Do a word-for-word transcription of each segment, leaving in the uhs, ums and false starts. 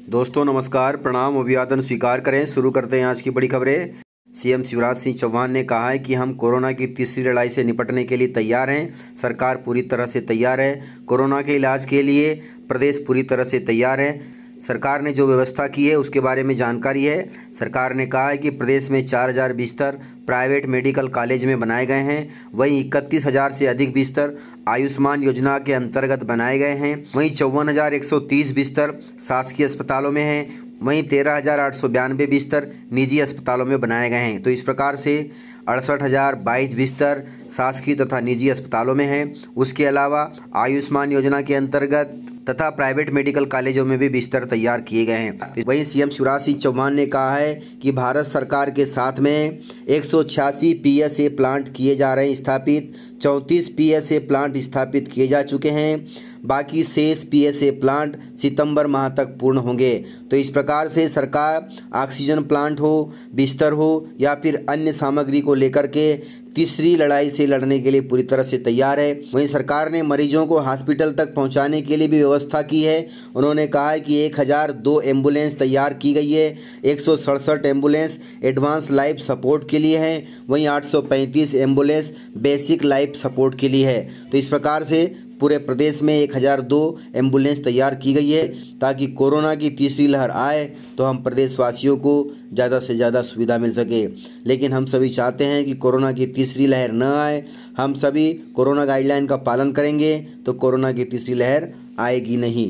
दोस्तों नमस्कार, प्रणाम, अभिवादन स्वीकार करें। शुरू करते हैं आज की बड़ी खबरें। सीएम शिवराज सिंह चौहान ने कहा है कि हम कोरोना की तीसरी लड़ाई से निपटने के लिए तैयार हैं। सरकार पूरी तरह से तैयार है। कोरोना के इलाज के लिए प्रदेश पूरी तरह से तैयार है। सरकार ने जो व्यवस्था की है उसके बारे में जानकारी है। सरकार ने कहा है कि प्रदेश में चार हज़ार बिस्तर प्राइवेट मेडिकल कॉलेज में बनाए गए हैं। वहीं इकतीस हज़ार से अधिक बिस्तर आयुष्मान योजना के अंतर्गत बनाए गए हैं। वहीं चौवन हज़ार एक सौ तीस बिस्तर शासकीय अस्पतालों में हैं। वहीं तेरह हज़ार आठ सौ बयानवे बिस्तर निजी अस्पतालों में बनाए गए हैं। तो इस प्रकार से अड़सठ हज़ार बाईस बिस्तर शासकीय तथा निजी अस्पतालों में हैं। उसके अलावा आयुष्मान योजना के अंतर्गत तथा प्राइवेट मेडिकल कॉलेजों में भी बिस्तर तैयार किए गए हैं। वहीं सीएम शिवराज सिंह चौहान ने कहा है कि भारत सरकार के साथ में एक सौ छियासी पीएसए प्लांट किए जा रहे हैं स्थापित। चौंतीस पीएसए प्लांट स्थापित किए जा चुके हैं। बाकी शेष पीएसए प्लांट सितंबर माह तक पूर्ण होंगे। तो इस प्रकार से सरकार ऑक्सीजन प्लांट हो, बिस्तर हो या फिर अन्य सामग्री को लेकर के तीसरी लड़ाई से लड़ने के लिए पूरी तरह से तैयार है। वहीं सरकार ने मरीजों को हॉस्पिटल तक पहुंचाने के लिए भी व्यवस्था की है। उन्होंने कहा है कि एक हज़ार दो एम्बुलेंस तैयार की गई है। एक सौ सड़सठ एम्बुलेंस एडवांस लाइफ सपोर्ट के लिए हैं। वहीं आठ सौ पैंतीस एम्बुलेंस बेसिक लाइफ सपोर्ट के लिए है। तो इस प्रकार से पूरे प्रदेश में एक हज़ार दो एम्बुलेंस तैयार की गई है ताकि कोरोना की तीसरी लहर आए तो हम प्रदेशवासियों को ज़्यादा से ज़्यादा सुविधा मिल सके। लेकिन हम सभी चाहते हैं कि कोरोना की तीसरी लहर न आए। हम सभी कोरोना गाइडलाइन का पालन करेंगे तो कोरोना की तीसरी लहर आएगी नहीं।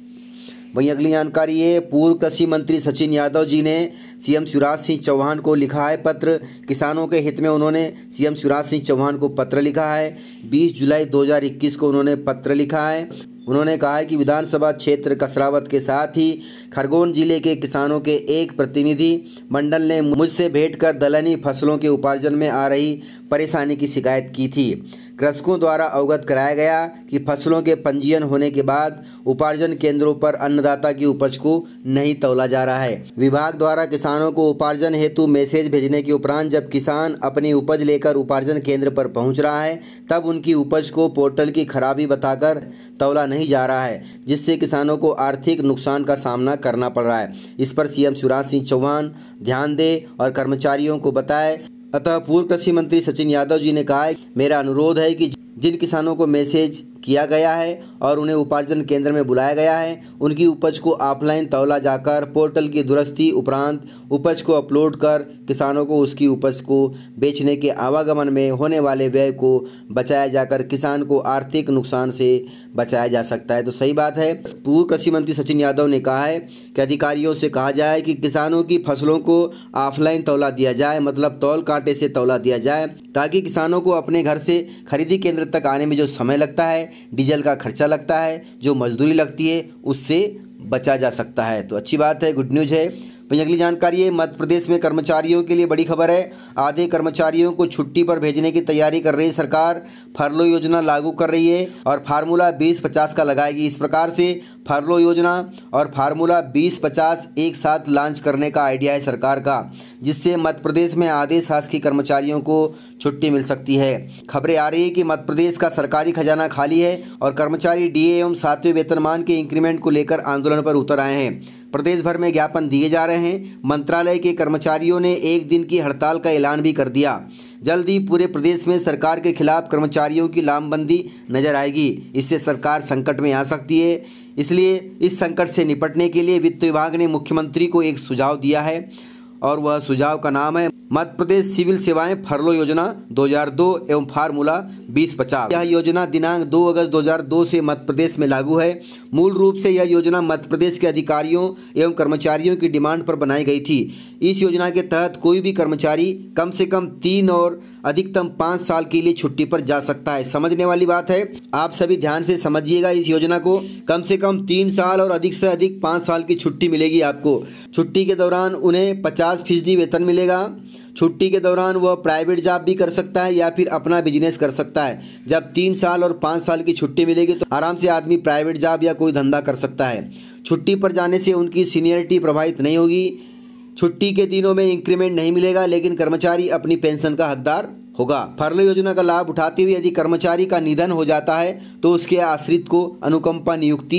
वहीं अगली जानकारी है, पूर्व कृषि मंत्री सचिन यादव जी ने सीएम शिवराज सिंह चौहान को लिखा है पत्र। किसानों के हित में उन्होंने सीएम शिवराज सिंह चौहान को पत्र लिखा है। बीस जुलाई दो हज़ार इक्कीस को उन्होंने पत्र लिखा है। उन्होंने कहा है कि विधानसभा क्षेत्र कसरावत के साथ ही खरगोन जिले के किसानों के एक प्रतिनिधि मंडल ने मुझसे भेंट कर दलहनी फसलों के उपार्जन में आ रही परेशानी की शिकायत की थी। कृषकों द्वारा अवगत कराया गया कि फसलों के पंजीयन होने के बाद उपार्जन केंद्रों पर अन्नदाता की उपज को नहीं तौला जा रहा है। विभाग द्वारा किसानों को उपार्जन हेतु मैसेज भेजने के उपरांत जब किसान अपनी उपज लेकर उपार्जन केंद्र पर पहुंच रहा है तब उनकी उपज को पोर्टल की खराबी बताकर तौला नहीं जा रहा है, जिससे किसानों को आर्थिक नुकसान का सामना करना पड़ रहा है। इस पर सीएम शिवराज सिंह चौहान ध्यान दे और कर्मचारियों को बताए। अतः पूर्व कृषि मंत्री सचिन यादव जी ने कहा है, मेरा अनुरोध है कि जिन किसानों को मैसेज किया गया है और उन्हें उपार्जन केंद्र में बुलाया गया है उनकी उपज को ऑफलाइन तौला जाकर पोर्टल की दुरुस्ती उपरांत उपज को अपलोड कर किसानों को उसकी उपज को बेचने के आवागमन में होने वाले व्यय को बचाया जाकर किसान को आर्थिक नुकसान से बचाया जा सकता है। तो सही बात है। पूर्व कृषि मंत्री सचिन यादव ने कहा है कि अधिकारियों से कहा जाए कि किसानों की फसलों को ऑफलाइन तौला दिया जाए, मतलब तौल कांटे से तौला दिया जाए, ताकि किसानों को अपने घर से खरीदी केंद्र तक आने में जो समय लगता है, डीजल का खर्चा लगता है, जो मजदूरी लगती है, उससे बचा जा सकता है। तो अच्छी बात है, गुड न्यूज़ है। वहीं अगली जानकारी है, मध्य प्रदेश में कर्मचारियों के लिए बड़ी खबर है। आधे कर्मचारियों को छुट्टी पर भेजने की तैयारी कर रही सरकार। फरलो योजना लागू कर रही है और फार्मूला बीस पचास का लगाएगी। इस प्रकार से फरलो योजना और फार्मूला बीस पचास एक साथ लॉन्च करने का आइडिया है सरकार का, जिससे मध्य प्रदेश में आधे शासकीय कर्मचारियों को छुट्टी मिल सकती है। खबरें आ रही है कि मध्य प्रदेश का सरकारी खजाना खाली है और कर्मचारी डीए एवं सातवें वेतनमान के इंक्रीमेंट को लेकर आंदोलन पर उतर आए हैं। प्रदेश भर में ज्ञापन दिए जा रहे हैं। मंत्रालय के कर्मचारियों ने एक दिन की हड़ताल का ऐलान भी कर दिया। जल्द ही पूरे प्रदेश में सरकार के खिलाफ कर्मचारियों की लामबंदी नजर आएगी। इससे सरकार संकट में आ सकती है। इसलिए इस संकट से निपटने के लिए वित्त विभाग ने मुख्यमंत्री को एक सुझाव दिया है और वह सुझाव का नाम है मध्य प्रदेश सिविल सेवाएं फरलो योजना दो हज़ार दो एवं फार्मूला बीस पचास। यह योजना दिनांक दो अगस्त दो हज़ार दो से मध्य प्रदेश में लागू है। मूल रूप से यह योजना मध्य प्रदेश के अधिकारियों एवं कर्मचारियों की डिमांड पर बनाई गई थी। इस योजना के तहत कोई भी कर्मचारी कम से कम तीन और अधिकतम पाँच साल के लिए छुट्टी पर जा सकता है। समझने वाली बात है, आप सभी ध्यान से समझिएगा इस योजना को। कम से कम तीन साल और अधिक से अधिक पाँच साल की छुट्टी मिलेगी आपको। छुट्टी के दौरान उन्हें पचास फीसदी वेतन मिलेगा। छुट्टी के दौरान वह प्राइवेट जॉब भी कर सकता है या फिर अपना बिजनेस कर सकता है। जब तीन साल और पाँच साल की छुट्टी मिलेगी तो आराम से आदमी प्राइवेट जॉब या कोई धंधा कर सकता है। छुट्टी पर जाने से उनकी सीनियरिटी प्रभावित नहीं होगी। छुट्टी के दिनों में इंक्रीमेंट नहीं मिलेगा, लेकिन कर्मचारी अपनी पेंशन का हकदार होगा। फरलो योजना का लाभ उठाते हुए यदि कर्मचारी का निधन हो जाता है तो उसके आश्रित को अनुकंपा नियुक्ति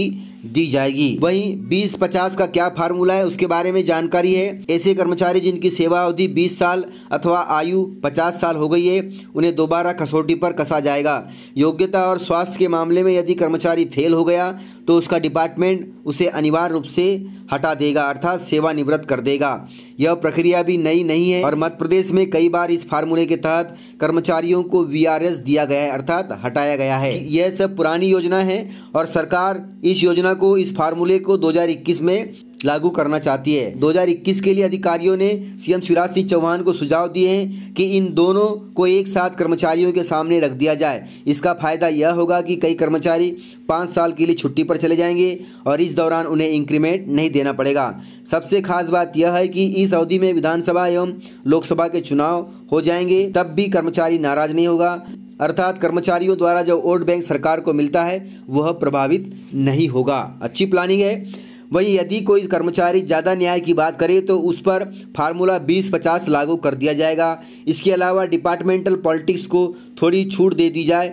दी जाएगी। वहीं बीस पचास का क्या फार्मूला है उसके बारे में जानकारी है। ऐसे कर्मचारी जिनकी सेवा अवधि बीस साल अथवा आयु पचास साल हो गई है उन्हें दोबारा कसौटी पर कसा जाएगा। योग्यता और स्वास्थ्य के मामले में यदि कर्मचारी फेल हो गया तो उसका डिपार्टमेंट उसे अनिवार्य रूप से हटा देगा अर्थात सेवानिवृत्त कर देगा। यह प्रक्रिया भी नई नहीं है और मध्य प्रदेश में कई बार इस फार्मूले के तहत कर्मचारियों को वी आर एस दिया गया है अर्थात हटाया गया है। यह सब पुरानी योजना है और सरकार इस योजना को इस फार्मूले को दो हज़ार इक्कीस में लागू करना चाहती है। दो हज़ार इक्कीस के लिए अधिकारियों ने सीएम शिवराज सिंह चौहान को सुझाव दिए हैं कि इन दोनों को एक साथ कर्मचारियों के सामने रख दिया जाए। इसका फायदा यह होगा कि कई कर्मचारी पाँच साल के लिए छुट्टी पर चले जाएंगे और इस दौरान उन्हें इंक्रीमेंट नहीं देना पड़ेगा। सबसे खास बात यह है कि इस अवधि में विधानसभा एवं लोकसभा के चुनाव हो जाएंगे तब भी कर्मचारी नाराज नहीं होगा अर्थात कर्मचारियों द्वारा जो वोट बैंक सरकार को मिलता है वह प्रभावित नहीं होगा। अच्छी प्लानिंग है। वहीं यदि कोई कर्मचारी ज़्यादा न्याय की बात करे तो उस पर फार्मूला बीस पचास लागू कर दिया जाएगा। इसके अलावा डिपार्टमेंटल पॉलिटिक्स को थोड़ी छूट दे दी जाए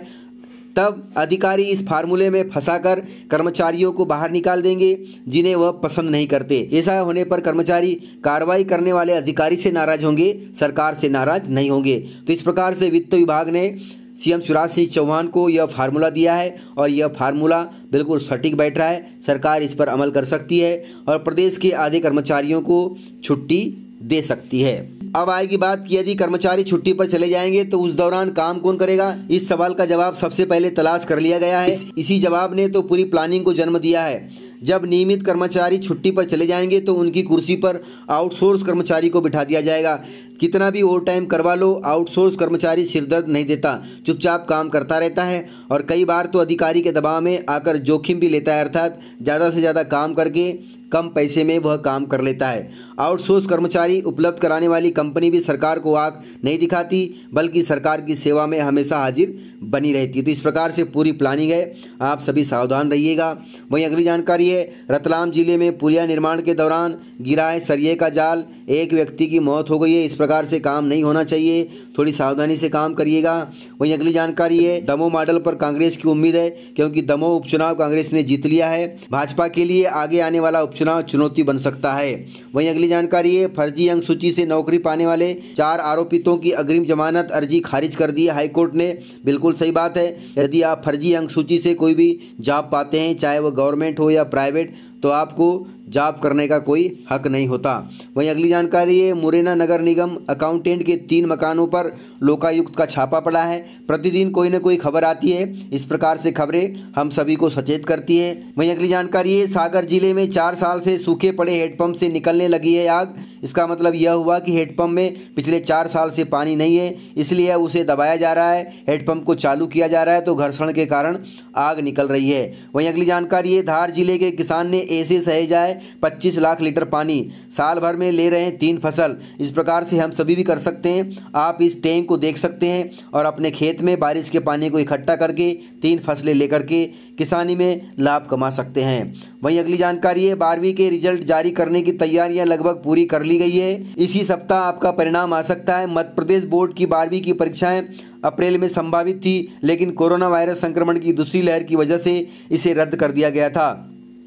तब अधिकारी इस फार्मूले में फंसाकर कर्मचारियों को बाहर निकाल देंगे जिन्हें वह पसंद नहीं करते। ऐसा होने पर कर्मचारी कार्रवाई करने वाले अधिकारी से नाराज होंगे, सरकार से नाराज नहीं होंगे। तो इस प्रकार से वित्त विभाग ने सीएम शिवराज सिंह चौहान को यह फार्मूला दिया है और यह फार्मूला बिल्कुल सटीक बैठ रहा है। सरकार इस पर अमल कर सकती है और प्रदेश के आधे कर्मचारियों को छुट्टी दे सकती है। अब आएगी बात कि यदि कर्मचारी छुट्टी पर चले जाएंगे तो उस दौरान काम कौन करेगा। इस सवाल का जवाब सबसे पहले तलाश कर लिया गया है। इस, इसी जवाब ने तो पूरी प्लानिंग को जन्म दिया है। जब नियमित कर्मचारी छुट्टी पर चले जाएंगे तो उनकी कुर्सी पर आउटसोर्स कर्मचारी को बिठा दिया जाएगा। कितना भी ओवर टाइम करवा लो, आउटसोर्स कर्मचारी सिरदर्द नहीं देता, चुपचाप काम करता रहता है और कई बार तो अधिकारी के दबाव में आकर जोखिम भी लेता है अर्थात ज़्यादा से ज़्यादा काम करके कम पैसे में वह काम कर लेता है। आउटसोर्स कर्मचारी उपलब्ध कराने वाली कंपनी भी सरकार को आंख नहीं दिखाती बल्कि सरकार की सेवा में हमेशा हाजिर बनी रहती है। तो इस प्रकार से पूरी प्लानिंग है, आप सभी सावधान रहिएगा। वहीं अगली जानकारी है, रतलाम जिले में पुलिया निर्माण के दौरान गिरा है सरिये का जाल, एक व्यक्ति की मौत हो गई है। इस प्रकार से काम नहीं होना चाहिए, थोड़ी सावधानी से काम करिएगा। वहीं अगली जानकारी है, दमोह मॉडल पर कांग्रेस की उम्मीद है क्योंकि दमोह उपचुनाव कांग्रेस ने जीत लिया है। भाजपा के लिए आगे आने वाला उपचुनाव चुनौती बन सकता है। वहीं अगली जानकारी है, फर्जी अंक सूची से नौकरी पाने वाले चार आरोपितों की अग्रिम जमानत अर्जी खारिज कर दी है हाईकोर्ट ने। बिल्कुल सही बात है, यदि आप फर्जी अंक सूची से कोई भी जॉब पाते हैं चाहे वह गवर्नमेंट हो या प्राइवेट तो आपको जॉब करने का कोई हक नहीं होता। वहीं अगली जानकारी है, मुरैना नगर निगम अकाउंटेंट के तीन मकानों पर लोकायुक्त का छापा पड़ा है। प्रतिदिन कोई न कोई खबर आती है, इस प्रकार से खबरें हम सभी को सचेत करती है। वहीं अगली जानकारी है, सागर जिले में चार साल से सूखे पड़े हेडपंप से निकलने लगी है आग। इसका मतलब यह हुआ कि हेडपंप में पिछले चार साल से पानी नहीं है, इसलिए उसे दबाया जा रहा है, हेडपंप को चालू किया जा रहा है तो घर्षण के कारण आग निकल रही है। वहीं अगली जानकारी है, धार जिले के किसान ने ऐसे सहेजा है पच्चीस लाख लीटर पानी, साल भर में ले रहे हैं तीन फसल। इस प्रकार से हम सभी भी कर सकते हैं। आप इस टैंक को देख सकते हैं और अपने खेत में बारिश के पानी को इकट्ठा करके तीन फसलें लेकर के किसानी में लाभ कमा सकते हैं। वहीं अगली जानकारी है, बारहवीं के रिजल्ट जारी करने की तैयारियां लगभग पूरी कर ली गई है। इसी सप्ताह आपका परिणाम आ सकता है। मध्य प्रदेश बोर्ड की बारहवीं की परीक्षाएं अप्रैल में संभावित थी लेकिन कोरोना वायरस संक्रमण की दूसरी लहर की वजह से इसे रद्द कर दिया गया था।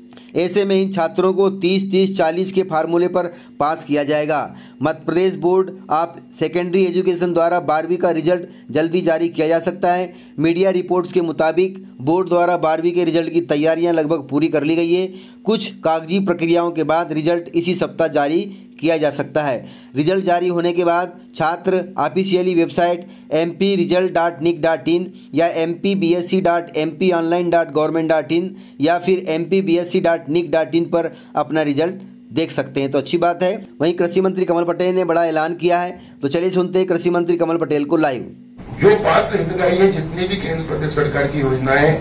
ऐसे में इन छात्रों को तीस तीस चालीस के फार्मूले पर पास किया जाएगा। Madhya Pradesh board of secondary education द्वारा बारहवीं का रिजल्ट जल्दी जारी किया जा सकता है। मीडिया रिपोर्ट्स के मुताबिक बोर्ड द्वारा बारहवीं के रिजल्ट की तैयारियां लगभग पूरी कर ली गई है। कुछ कागजी प्रक्रियाओं के बाद रिजल्ट इसी सप्ताह जारी किया जा सकता है। रिजल्ट जारी होने के बाद छात्र officially website M P result dot nic dot in या M P B S C dot M P online dot government dot in या फिर M P B S C dot nic dot in पर अपना result देख सकते हैं। तो अच्छी बात है। वहीं कृषि मंत्री कमल पटेल ने बड़ा ऐलान किया है, तो चलिए सुनते हैं कृषि मंत्री कमल पटेल को लाइव। जो पात्र हितग्राही है, जितनी भी केंद्र प्रदेश सरकार की योजनाएं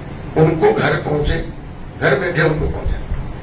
उनको घर पहुंचे, घर बैठे उनको पहुंचे,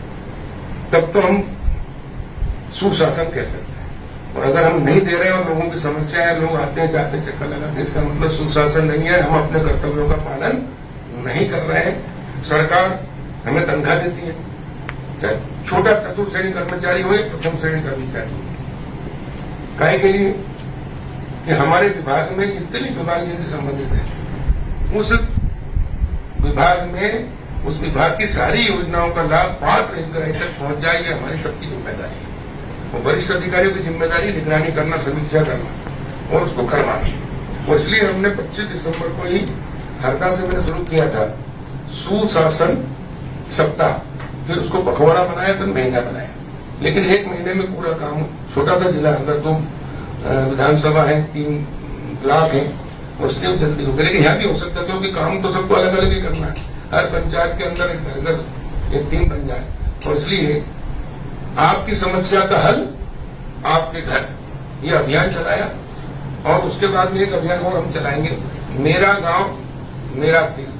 तब तो हम सुशासन कह सकते हैं। और अगर हम नहीं दे रहे हैं और लोगों की समस्या है, लोग आते हैं जाते चक्कर लगाते, इसका मतलब सुशासन नहीं है, हम अपने कर्तव्यों का पालन नहीं कर रहे हैं। सरकार हमें तनख्वाह देती है, चाहे छोटा चतुर्थ श्रेणी कर्मचारी हो या प्रथम श्रेणी कर्मचारी हो, काहे के लिए कि हमारे विभाग में जितने विभाग जिनसे संबंधित है उस विभाग में उस विभाग की सारी योजनाओं का लाभ पात्र हितग्राही तक पहुंच जाए, ये हमारी सबकी जिम्मेदारी है। और वरिष्ठ अधिकारियों की जिम्मेदारी निगरानी करना, समीक्षा करना और उसको करवाना। और इसलिए हमने पच्चीस दिसंबर को ही हरदा से मैंने शुरू किया था सुशासन सप्ताह, फिर उसको पखवाड़ा बनाया, फिर महीना बनाया। लेकिन एक महीने में पूरा काम, छोटा सा जिला अंदर दो विधानसभा है, तीन ब्लॉक है, उसके जल्दी हो गया। लेकिन यहाँ भी हो सकता है क्योंकि काम तो सबको अलग अलग ही करना है। हर पंचायत के अंदर एक अगर एक टीम बन जाए, और इसलिए आपकी समस्या का हल आपके घर, ये अभियान चलाया। और उसके बाद में एक अभियान और हम चलाएंगे, मेरा गांव मेरा तीर्थ।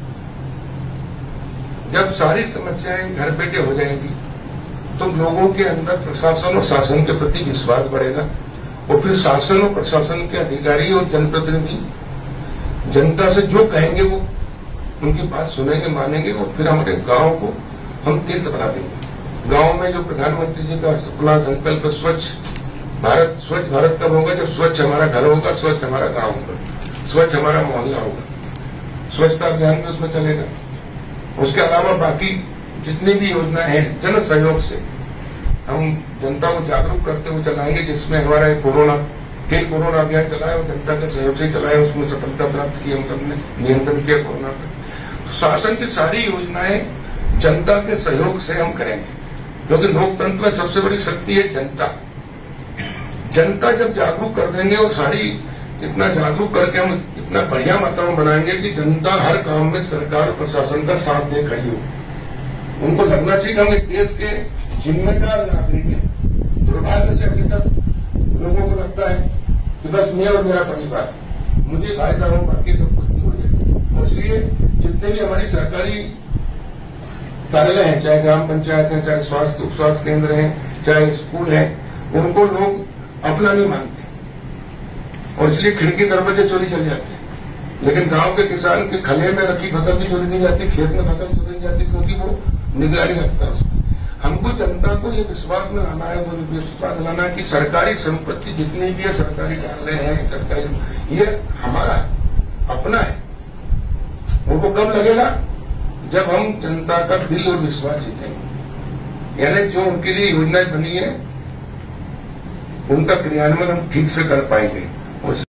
जब सारी समस्याएं घर बैठे हो जाएंगी तो लोगों के अंदर प्रशासन और शासन के प्रति विश्वास बढ़ेगा, और फिर शासन और प्रशासन के अधिकारी और जनप्रतिनिधि जनता से जो कहेंगे वो उनकी बात सुनेंगे, मानेंगे, और फिर हमारे गांव को हम तीर्थ बना देंगे। गांव में जो प्रधानमंत्री जी का अपना संकल्प स्वच्छ भारत, स्वच्छ भारत कब होगा? जब स्वच्छ हमारा घर होगा, स्वच्छ हमारा गांव होगा, स्वच्छ हमारा मोहल्ला होगा। स्वच्छता अभियान में उसमें चलेगा। उसके अलावा बाकी जितनी भी योजनाएं हैं जन सहयोग से हम जनता को जागरूक करते हुए चलाएंगे, जिसमें हमारा एक कोरोना फिर कोरोना अभियान चलाया और जनता के सहयोग से चलाया, उसमें सफलता प्राप्त की, हम सबने नियंत्रण किया कोरोना पर। शासन की सारी योजनाएं जनता के सहयोग से हम करेंगे, क्योंकि लोकतंत्र में सबसे बड़ी शक्ति है जनता। जनता जब जागरूक कर देंगे और सारी इतना जागरूक करके हम इतना बढ़िया वातावरण बनाएंगे कि जनता हर काम में सरकार और प्रशासन का साथ दे खड़ी हो। उनको लगना चाहिए कि हम एक देश के जिम्मेदार नागरिक हैं। दुर्भाग्य से अभी तक लोगों को लगता है कि बस मैं और मेरा परिवार, मुझे फायदा हो, बाकी सब कुछ नहीं हो जाए। और इसलिए जितने भी हमारी सरकारी कार्यालय हैं, चाहे ग्राम पंचायत है, चाहे स्वास्थ्य उप स्वास्थ्य केंद्र है, चाहे स्कूल है, उनको लोग अपना नहीं मानते, और इसलिए खिड़की दरवाजे चोरी चल जाते हैं। लेकिन गांव के किसान के खले में रखी फसल भी चोरी नहीं जाती, खेत में फसल चोरी नहीं जाती, क्योंकि वो निगरानी रखता है उसमें। हमको जनता को ये विश्वास में लाना है, वो विश्वास दिलाना है कि सरकारी संपत्ति जितनी भी है, सरकारी कार्यालय है, सरकारी, ये हमारा है, अपना है। उनको कब लगेगा? जब हम जनता का दिल और विश्वास जीतेंगे। यानी जो उनके लिए योजनाएं बनी है उनका क्रियान्वयन हम ठीक से कर पाएंगे।